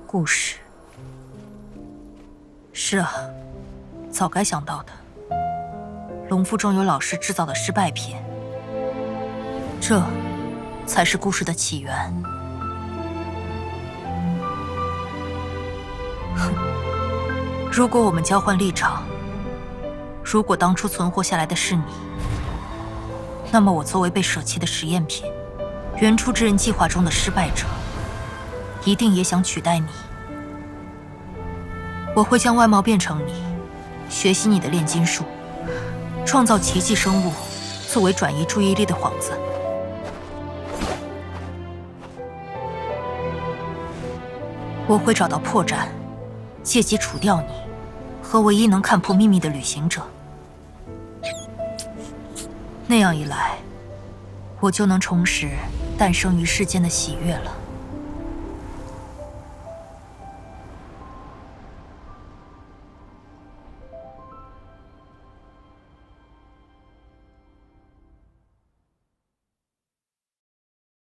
故事。是啊，早该想到的。龙腹中有老师制造的失败品，这才是故事的起源。哼，如果我们交换立场，如果当初存活下来的是你，那么我作为被舍弃的实验品，原初之人计划中的失败者，一定也想取代你。我会将外貌变成你，学习你的炼金术，创造奇迹生物作为转移注意力的幌子。我会找到破绽，借机除掉你和唯一能看破秘密的旅行者。那样一来，我就能重拾诞生于世间的喜悦了。